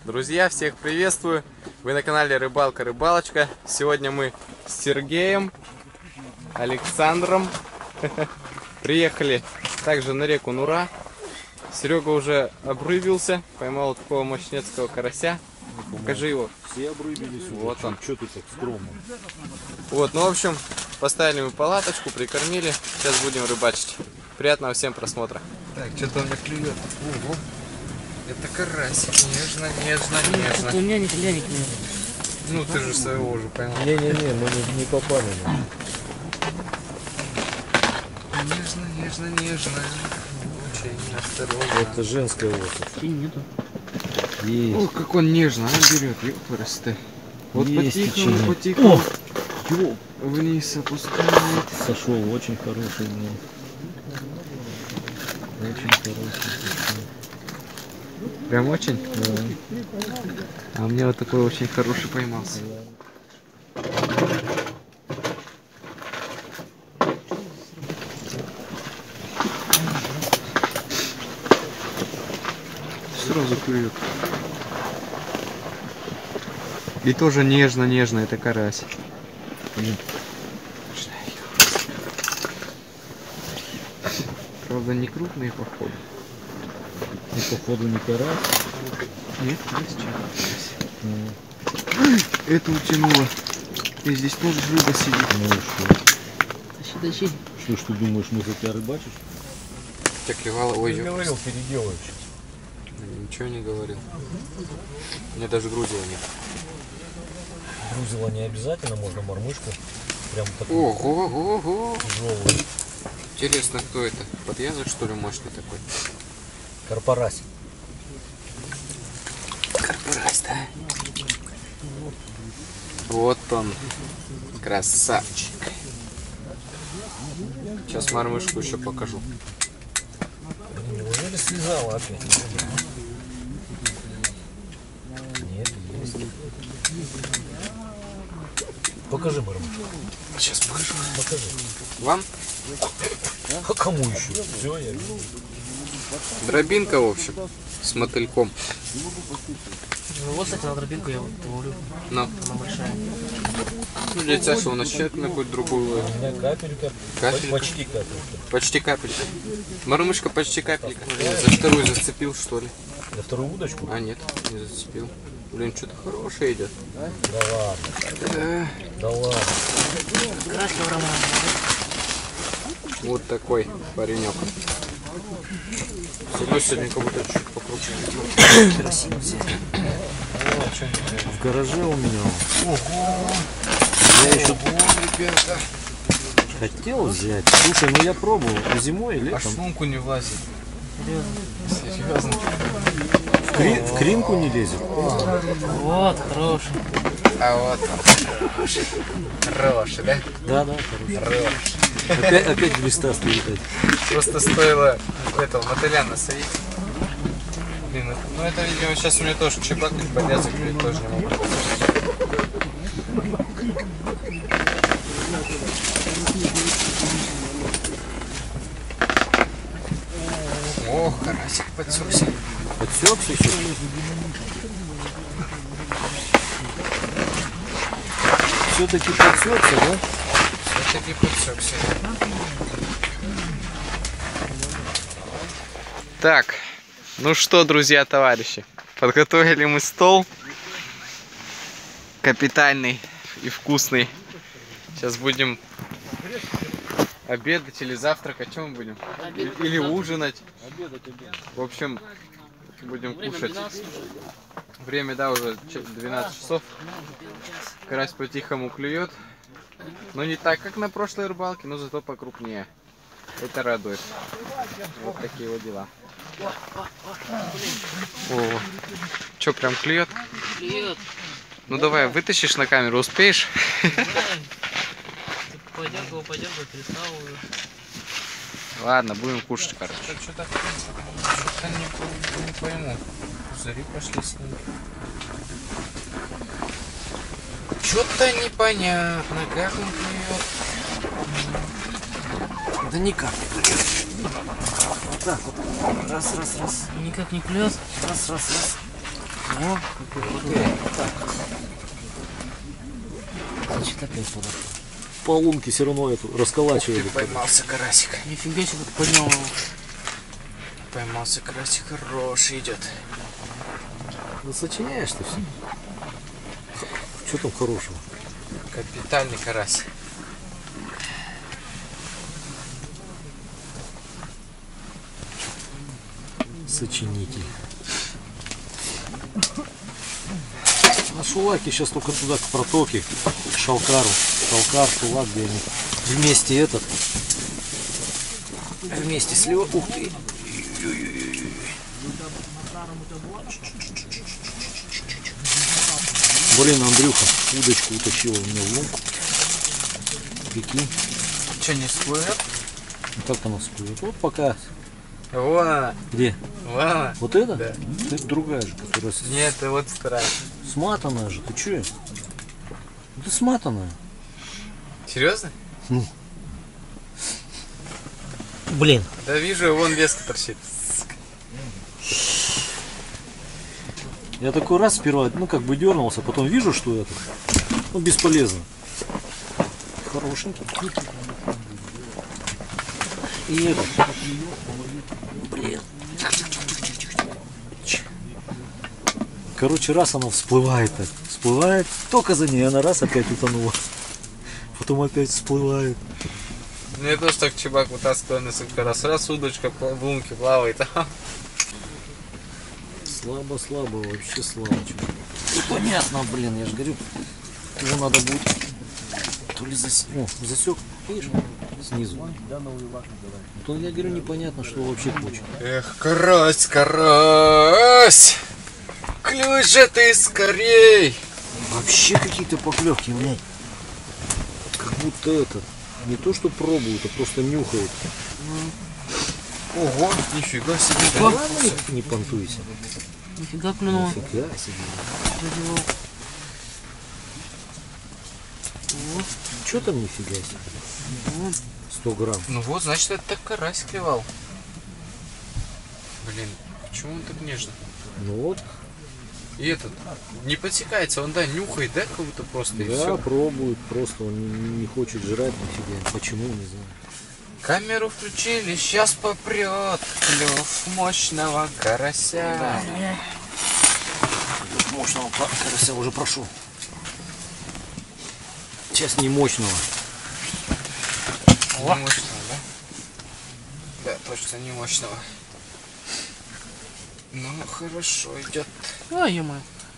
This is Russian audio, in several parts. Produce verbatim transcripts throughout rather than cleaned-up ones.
Друзья, всех приветствую! Вы на канале Рыбалка-Рыбалочка. Сегодня мы с Сергеем, Александром приехали также на реку Нура. Серега уже обрыбился, поймал такого мощнецкого карася. Покажи его. Все обрыбились. Вот он. Что ты так скромно? Вот, ну в общем, поставили мы палаточку, прикормили. Сейчас будем рыбачить. Приятного всем просмотра. Так, что-то он клюет. Ого. Это карасик. Нежно, нежно, нежно. Это у меня не клянет. Ну ты же своего уже поймал. Не-не-не, мы не, не попали. Нежно, нежно, нежно. Очень осторожно. Это женская лосось. И нету. Есть. Ох, как он нежно, он берет, ёпарасты. Вот Есть по-тихому, течение. по-тихому. Ё, Вниз опускает. сошел, очень хороший был. Очень хороший. Прям очень? Да. А у меня вот такой очень хороший поймался. Сразу клюет. И тоже нежно-нежно, это карась. Нет. Правда, не крупные, походу. И походу не карась. Нет, есть. Это утянуло. И здесь тоже рыба сидит. Ну и что? Тащи, тащи. Что ж ты думаешь, мы за тебя рыбачишь? Тебя клевало, ой, Ты говорил, переделаешь. ничего не говорил. У меня даже грузила нет. Грузила не обязательно, можно мормышку. Прям такую Ого, ого, ого. тяжелую. Интересно, кто это? Подъязок, что ли, мощный такой? Карпарась. Карпарась, да? Вот он, красавчик. Сейчас мормышку еще покажу. Неужели слезала опять? Нет, есть. Покажи мормышку. Сейчас покажу. Покажи. Вам? А кому еще? Все, я вижу. Дробинка, в общем, с мотыльком. Ну вот, кстати, на дробинку я вот ловлю. Но. Она большая. Ну, для тебя что, у нас щет на какую-то другую? У меня капелька. Капелька? Почти капелька. Почти капелька. Мормышка почти капелька. За вторую зацепил, что ли? За вторую удочку? А, нет, не зацепил. Блин, что-то хорошее идет. Да ладно. Да. Да ладно. Краска в романе. Вот такой паренек. С одной сегодня как будто чуть покруче. В гараже у меня. Ого! Я еще ребята. хотел взять. Слушай, ну я пробовал и зимой, и А летом. шнунку не влазит. Серьезно? В, кри- в кринку не лезет. Вот, хороший. А вот он. Хороший. Хороший, да? Да, да, хороший. Хороший. Опять, опять глистастый летать. Просто стоило этого мотыля насадить. Блин, ну это, видимо, сейчас у меня тоже чебак, подъязок, я тоже не могу. О, карасик подсекся. Подсекся еще? Все-таки подсекся, да? Все-таки подсекся. Так, ну что, друзья, товарищи, подготовили мы стол капитальный и вкусный. Сейчас будем обедать или завтракать, о чем мы будем? Обедать, Или ужинать. Обедать, обедать. В общем, будем кушать. Время, да, уже двенадцать часов. Карась по-тихому клюет. Но не так, как на прошлой рыбалке, но зато покрупнее. Это радует. Вот такие вот дела. О, что, прям клюет? Клюет. Ну давай, вытащишь на камеру, успеешь? Подергал, подергал, перестал уже. Ладно, будем кушать, короче. Что-то что не, не пойму. Зари пошли с ним. Что-то непонятно, как он клюет. Да никак не клюет. Вот так вот. Раз, раз, раз. Никак не клюет. Раз, раз, раз. О, значит, опять подошел. По лунке все равно эту расколачивали. Поймался карасик. Нифига себе, как поднял его. Поймался карасик, хороший идет. Ну сочиняешь ты все. Что там хорошего? Капитальный карась. Сочинитель. На Шулаке сейчас только туда, к протоке, к Шалкару. Шалкар, Шулак, где они вместе этот. Вместе с Лё. Ух ты. Блин, Андрюха удочку утащил у меня в лунку. Прикинь. Че, не всплывет? Ну, как она всплывет? Вот пока. Вон она. Где? Вон она. Вот это? Да. Это другая же, которая с- Нет, это вот вторая. сматанная же. Ты че? Ты сматанная. Серьезно? Блин. Да вижу, вон леска торчит. Я такой раз сперва, ну как бы дернулся, потом вижу, что это, ну бесполезно. Хорошенький. И это. Блин. Короче, раз она всплывает так, всплывает, только за ней она раз опять утонула. Потом опять всплывает. Мне тоже так чебак вытаскивал несколько раз. Раз удочка в лунке плавает. Слабо-слабо, вообще слабо. Ну, понятно, блин, я же говорю, его надо будет то ли засек, о, засек, видишь, снизу. То я говорю, непонятно, что вообще хочет. Эх, карась, карась! Клюй же ты скорей! Вообще какие-то поклевки, блядь. Как будто это, не то что пробуют, а просто нюхают. Ого, нифига себе. Да ладно, не, не понтуйся. Нифига клюнуло. Нифига себе. Задевал. Что там нифига себе? сто грамм. Ну вот, значит, это так карась клевал. Блин, почему он так нежно? Ну вот, И этот, не подсекается, он, да, нюхает, да, как будто просто, и да, все. пробует, просто он не, не хочет жрать нифига. Почему, не знаю. Камеру включили, сейчас попрет клев мощного карася. Мощного карася уже прошел. Сейчас не мощного. Не мощного, да? Да, точно не мощного. Ну, хорошо, идет. А, ё-моё.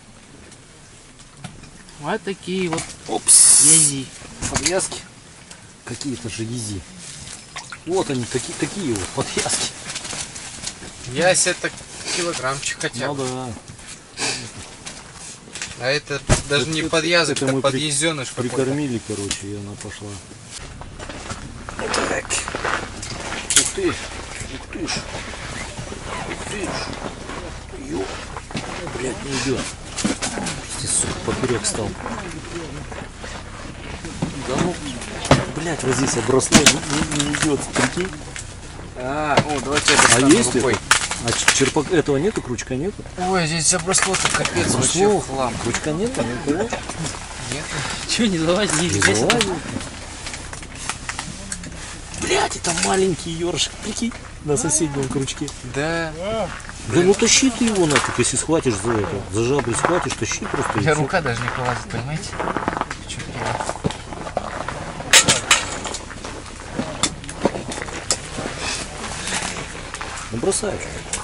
Вот такие вот Опс. ези. Подвязки. Какие-то же ези. Вот они, такие, такие вот подвязки. Ясь, это килограммчик хотя Ну бы. да. А это даже Это- не это- подъязок, это это мы при- подъезденыш какой-то. Прикормили, короче, и она пошла. Так. Ух ты. Ух ты ж. Ух ты ж. Ё. Блядь, не идет. Ты, сука, поперек стал. Да ну, блядь, вот здесь обросло, не, не, не идет, прикинь. А, о, давайте это А стану есть рукой. это? А ч- черпак этого нету, крючка нету? Ой, здесь забросло-то капец, вообще Обросло, в хлам. крючка нету, никого. Нет? Чего не залазь, не Не фига себе. залазит. Блядь, это маленький ёршик, прикинь, на соседнем крючке. Да. Да ну тащи ты его нафиг, если схватишь за это, за жабры схватишь, тащи просто. У и меня всё. рука даже не полазит, понимаете? Чё делать? Ну бросаешь.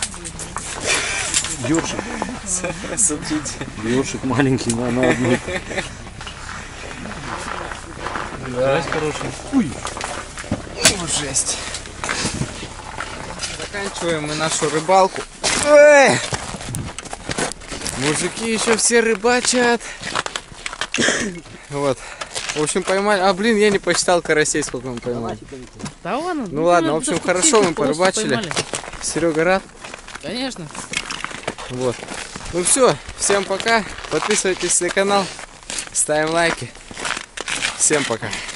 Ёршик, Смотрите. ёршик маленький на, на одну. Карась хороший. Ой, Ну, жесть. Заканчиваем мы нашу рыбалку. Эй! Мужики еще все рыбачат. Вот. В общем, поймали. А, блин, я не посчитал карасей, сколько мы поймали. Да ладно. Ну ладно, в общем, даже хорошо, птичку мы полосу порыбачили. поймали. Серега рад. Конечно. Вот. Ну все, всем пока. Подписывайтесь на канал, ставим лайки. Всем пока.